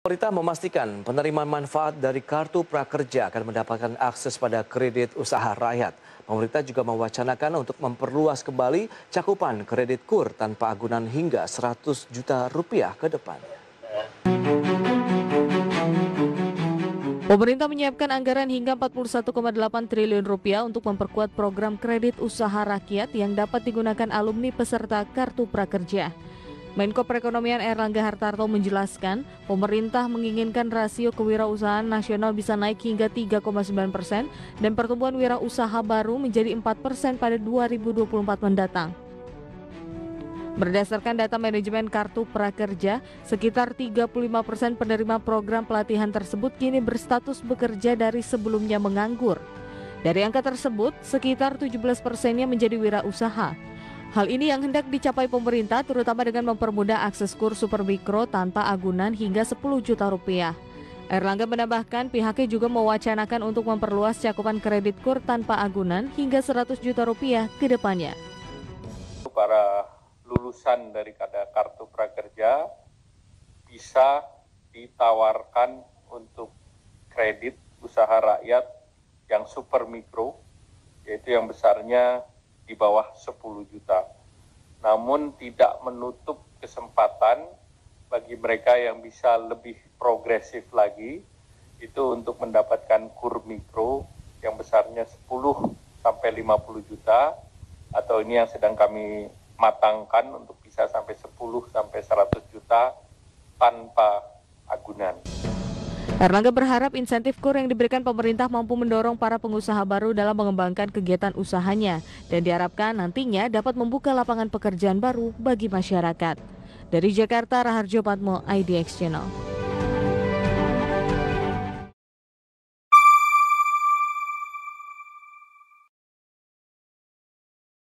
Pemerintah memastikan penerima manfaat dari Kartu Prakerja akan mendapatkan akses pada kredit usaha rakyat. Pemerintah juga mewacanakan untuk memperluas kembali cakupan kredit KUR tanpa agunan hingga 100 juta rupiah ke depan. Pemerintah menyiapkan anggaran hingga 41,8 triliun rupiah untuk memperkuat program kredit usaha rakyat yang dapat digunakan alumni peserta Kartu Prakerja. Menko Perekonomian Erlangga Hartarto menjelaskan, pemerintah menginginkan rasio kewirausahaan nasional bisa naik hingga 3,9% dan pertumbuhan wirausaha baru menjadi 4% pada 2024 mendatang. Berdasarkan data manajemen Kartu Prakerja, sekitar 35% penerima program pelatihan tersebut kini berstatus bekerja dari sebelumnya menganggur. Dari angka tersebut, sekitar 17%-nya menjadi wirausaha. Hal ini yang hendak dicapai pemerintah terutama dengan mempermudah akses KUR Supermikro tanpa agunan hingga 10 juta rupiah. Erlangga menambahkan pihaknya juga mewacanakan untuk memperluas cakupan kredit KUR tanpa agunan hingga 100 juta rupiah ke depannya. Para lulusan dari Kartu Prakerja bisa ditawarkan untuk kredit usaha rakyat yang Supermikro, yaitu yang besarnya di bawah 10 juta. Namun tidak menutup kesempatan bagi mereka yang bisa lebih progresif lagi, itu untuk mendapatkan KUR mikro yang besarnya 10 sampai 50 juta, atau ini yang sedang kami matangkan untuk bisa sampai 10 sampai 100 juta tanpa agunan. Erlangga berharap insentif KUR yang diberikan pemerintah mampu mendorong para pengusaha baru dalam mengembangkan kegiatan usahanya dan diharapkan nantinya dapat membuka lapangan pekerjaan baru bagi masyarakat. Dari Jakarta, Raharjo Patmo, IDX Channel.